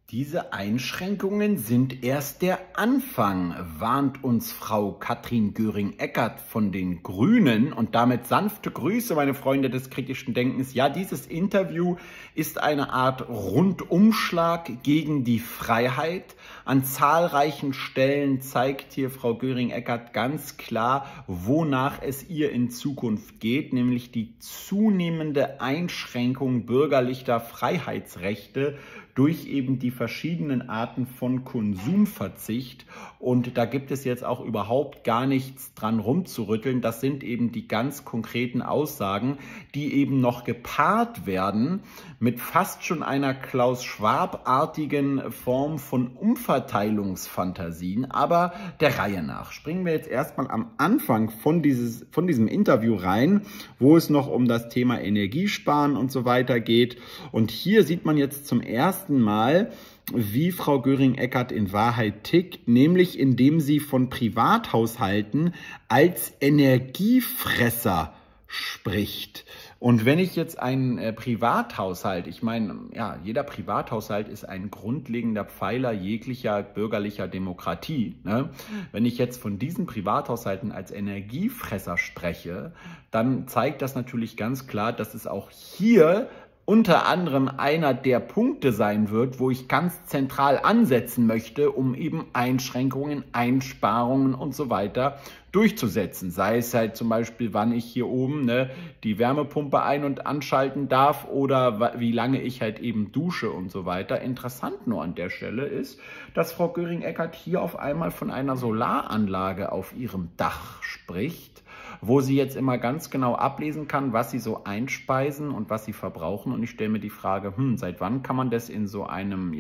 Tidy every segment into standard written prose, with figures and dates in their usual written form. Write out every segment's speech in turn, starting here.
Diese Einschränkungen sind erst der Anfang, warnt uns Frau Katrin Göring-Eckardt von den Grünen. Und damit sanfte Grüße, meine Freunde des kritischen Denkens. Ja, dieses Interview ist eine Art Rundumschlag gegen die Freiheit. An zahlreichen Stellen zeigt hier Frau Göring-Eckardt ganz klar, wonach es ihr in Zukunft geht, nämlich die zunehmende Einschränkung bürgerlicher Freiheitsrechte durch eben die verschiedenen Arten von Konsumverzicht. Und da gibt es jetzt auch überhaupt gar nichts dran rumzurütteln. Das sind eben die ganz konkreten Aussagen, die eben noch gepaart werden mit fast schon einer Klaus-Schwab-artigen Form von Umverteilungsfantasien. Aber der Reihe nach springen wir jetzt erstmal am Anfang von diesem Interview rein, wo es noch um das Thema Energiesparen und so weiter geht. Und hier sieht man jetzt zum ersten Mal, wie Frau Göring-Eckardt in Wahrheit tickt, nämlich indem sie von Privathaushalten als Energiefresser spricht. Und wenn ich jetzt einen Privathaushalt, ich meine, ja, jeder Privathaushalt ist ein grundlegender Pfeiler jeglicher bürgerlicher Demokratie, ne? Wenn ich jetzt von diesen Privathaushalten als Energiefresser spreche, dann zeigt das natürlich ganz klar, dass es auch hier unter anderem einer der Punkte sein wird, wo ich ganz zentral ansetzen möchte, um eben Einschränkungen, Einsparungen und so weiter durchzusetzen. Sei es halt zum Beispiel, wann ich hier oben die Wärmepumpe ein- und anschalten darf oder wie lange ich halt eben dusche und so weiter. Interessant nur an der Stelle ist, dass Frau Göring-Eckardt hier auf einmal von einer Solaranlage auf ihrem Dach spricht, wo sie jetzt immer ganz genau ablesen kann, was sie so einspeisen und was sie verbrauchen. Und ich stelle mir die Frage, seit wann kann man das in so einem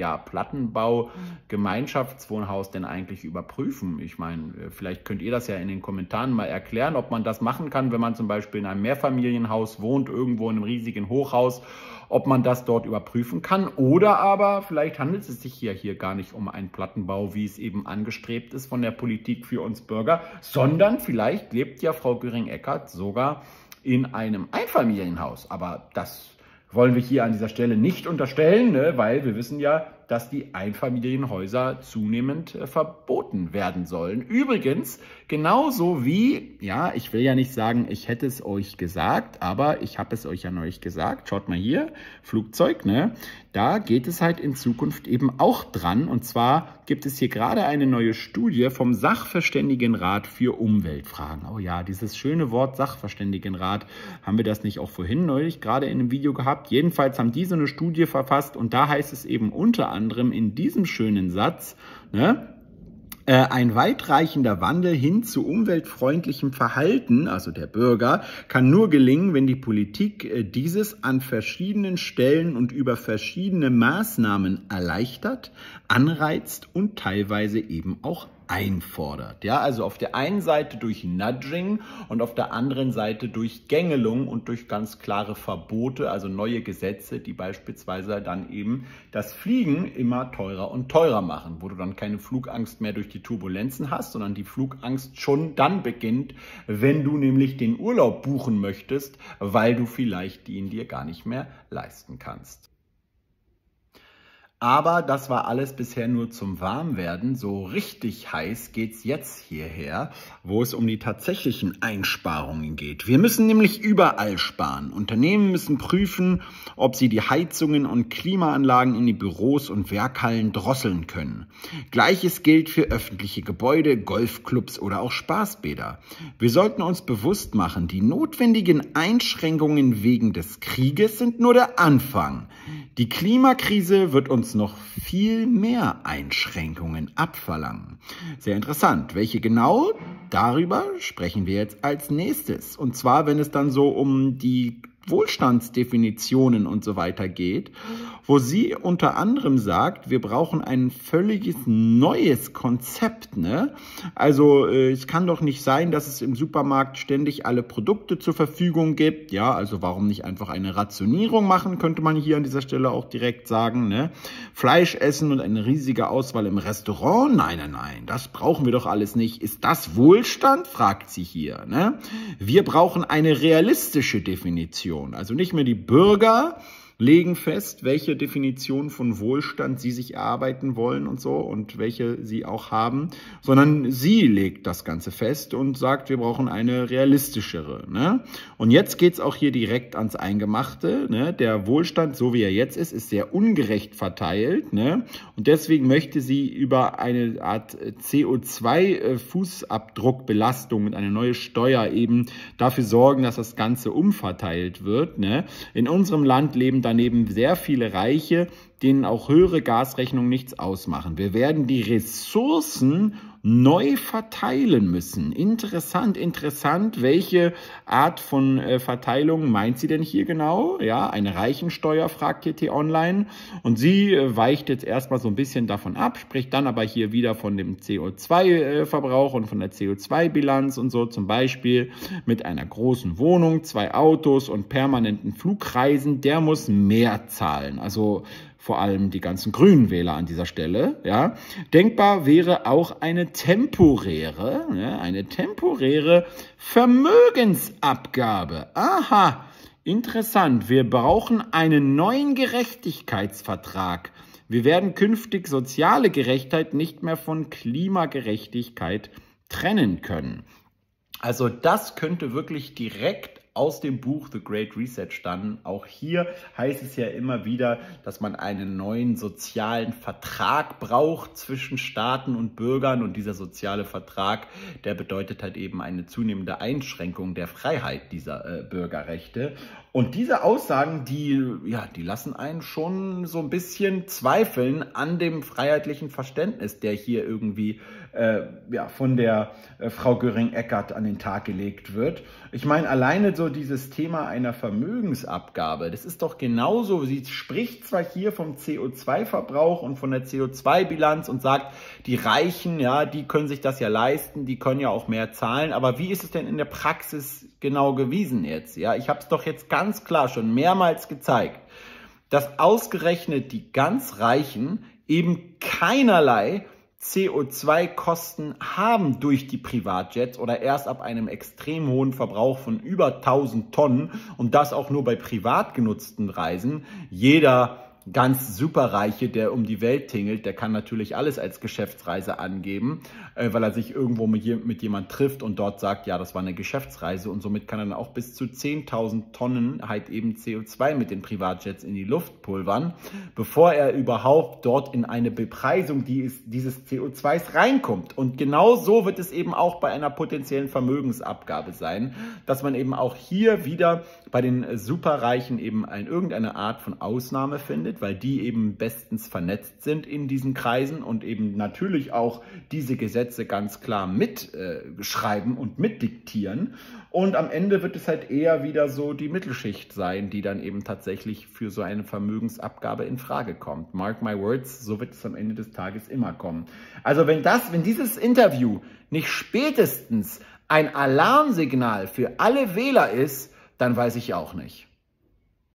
Plattenbau-Gemeinschaftswohnhaus denn eigentlich überprüfen? Ich meine, vielleicht könnt ihr das ja in den Kommentaren mal erklären, ob man das machen kann, wenn man zum Beispiel in einem Mehrfamilienhaus wohnt, irgendwo in einem riesigen Hochhaus, ob man das dort überprüfen kann. Oder aber vielleicht handelt es sich hier gar nicht um einen Plattenbau, wie es eben angestrebt ist von der Politik für uns Bürger, sondern vielleicht lebt ja Frau Göring-Eckardt sogar in einem Einfamilienhaus. Aber das wollen wir hier an dieser Stelle nicht unterstellen, weil wir wissen ja, dass die Einfamilienhäuser zunehmend verboten werden sollen. Übrigens, genauso wie, ja, ich will ja nicht sagen, ich hätte es euch gesagt, aber ich habe es euch ja neulich gesagt. Schaut mal hier, Flugzeug, da geht es halt in Zukunft eben auch dran. Und zwar gibt es hier gerade eine neue Studie vom Sachverständigenrat für Umweltfragen. Oh ja, dieses schöne Wort Sachverständigenrat, haben wir das nicht auch vorhin neulich gerade in einem Video gehabt? Jedenfalls haben die so eine Studie verfasst und da heißt es eben unter anderem in diesem schönen Satz, ein weitreichender Wandel hin zu umweltfreundlichem Verhalten, also der Bürger, kann nur gelingen, wenn die Politik dieses an verschiedenen Stellen und über verschiedene Maßnahmen erleichtert, anreizt und teilweise eben auch einfordert. Ja, also auf der einen Seite durch Nudging und auf der anderen Seite durch Gängelung und durch ganz klare Verbote, also neue Gesetze, die beispielsweise dann eben das Fliegen immer teurer und teurer machen, wo du dann keine Flugangst mehr durch die Turbulenzen hast, sondern die Flugangst schon dann beginnt, wenn du nämlich den Urlaub buchen möchtest, weil du vielleicht ihn dir gar nicht mehr leisten kannst. Aber das war alles bisher nur zum Warmwerden. So richtig heiß geht's jetzt hierher, wo es um die tatsächlichen Einsparungen geht. Wir müssen nämlich überall sparen. Unternehmen müssen prüfen, ob sie die Heizungen und Klimaanlagen in die Büros und Werkhallen drosseln können. Gleiches gilt für öffentliche Gebäude, Golfclubs oder auch Spaßbäder. Wir sollten uns bewusst machen, die notwendigen Einschränkungen wegen des Krieges sind nur der Anfang. Die Klimakrise wird uns noch viel mehr Einschränkungen abverlangen. Sehr interessant. Welche genau? Darüber sprechen wir jetzt als nächstes. Und zwar, wenn es dann so um die Wohlstandsdefinitionen und so weiter geht, wo sie unter anderem sagt, wir brauchen ein völliges neues Konzept. Also es kann doch nicht sein, dass es im Supermarkt ständig alle Produkte zur Verfügung gibt. Ja, also warum nicht einfach eine Rationierung machen, könnte man hier an dieser Stelle auch direkt sagen. Fleisch essen und eine riesige Auswahl im Restaurant? Nein, das brauchen wir doch alles nicht. Ist das Wohlstand? Fragt sie hier. Wir brauchen eine realistische Definition. Also nicht mehr die Bürger legen fest, welche Definition von Wohlstand sie sich erarbeiten wollen und so und welche sie auch haben, sondern sie legt das Ganze fest und sagt, wir brauchen eine realistischere. Ne? Und jetzt geht's auch hier direkt ans Eingemachte. Ne? Der Wohlstand, so wie er jetzt ist sehr ungerecht verteilt. Ne? Und deswegen möchte sie über eine Art CO2-Fußabdruckbelastung und eine neue Steuer eben dafür sorgen, dass das Ganze umverteilt wird. Ne? In unserem Land leben daneben sehr viele Reiche, denen auch höhere Gasrechnungen nichts ausmachen. Wir werden die Ressourcen neu verteilen müssen. Interessant. Welche Art von Verteilung meint sie denn hier genau? Ja, eine Reichensteuer, fragt hier T-Online. Und sie weicht jetzt erstmal so ein bisschen davon ab, spricht dann aber hier wieder von dem CO2-Verbrauch und von der CO2-Bilanz und so. Zum Beispiel mit einer großen Wohnung, 2 Autos und permanenten Flugreisen, der muss mehr zahlen. Also vor allem die ganzen Grünwähler an dieser Stelle. Ja. Denkbar wäre auch eine temporäre Vermögensabgabe. Aha, interessant. Wir brauchen einen neuen Gerechtigkeitsvertrag. Wir werden künftig soziale Gerechtigkeit nicht mehr von Klimagerechtigkeit trennen können. Also das könnte wirklich direkt aus dem Buch The Great Reset stammen. Auch hier heißt es ja immer wieder, dass man einen neuen sozialen Vertrag braucht zwischen Staaten und Bürgern. Und dieser soziale Vertrag, der bedeutet halt eben eine zunehmende Einschränkung der Freiheit dieser Bürgerrechte. Und diese Aussagen, die lassen einen schon so ein bisschen zweifeln an dem freiheitlichen Verständnis, der hier irgendwie von der Frau Göring-Eckardt an den Tag gelegt wird. Ich meine, alleine so dieses Thema einer Vermögensabgabe, das ist doch genauso, sie spricht zwar hier vom CO2-Verbrauch und von der CO2-Bilanz und sagt, die Reichen, ja, die können sich das ja leisten, die können ja auch mehr zahlen, aber wie ist es denn in der Praxis genau gewesen jetzt? Ja, ich habe es doch jetzt ganz klar schon mehrmals gezeigt, dass ausgerechnet die ganz Reichen eben keinerlei CO2-Kosten haben durch die Privatjets oder erst ab einem extrem hohen Verbrauch von über 1000 Tonnen und das auch nur bei privat genutzten Reisen. Jeder ganz Superreiche, der um die Welt tingelt, der kann natürlich alles als Geschäftsreise angeben, weil er sich irgendwo mit jemand trifft und dort sagt, ja, das war eine Geschäftsreise und somit kann er dann auch bis zu 10.000 Tonnen halt eben CO2 mit den Privatjets in die Luft pulvern, bevor er überhaupt dort in eine Bepreisung dieses CO2s reinkommt. Und genau so wird es eben auch bei einer potenziellen Vermögensabgabe sein, dass man eben auch hier wieder bei den Superreichen eben irgendeine Art von Ausnahme findet, weil die eben bestens vernetzt sind in diesen Kreisen und eben natürlich auch diese Gesetze ganz klar mitschreiben und mitdiktieren. Und am Ende wird es halt eher wieder so die Mittelschicht sein, die dann eben tatsächlich für so eine Vermögensabgabe in Frage kommt. Mark my words, so wird es am Ende des Tages immer kommen. Also wenn dieses Interview nicht spätestens ein Alarmsignal für alle Wähler ist, dann weiß ich auch nicht.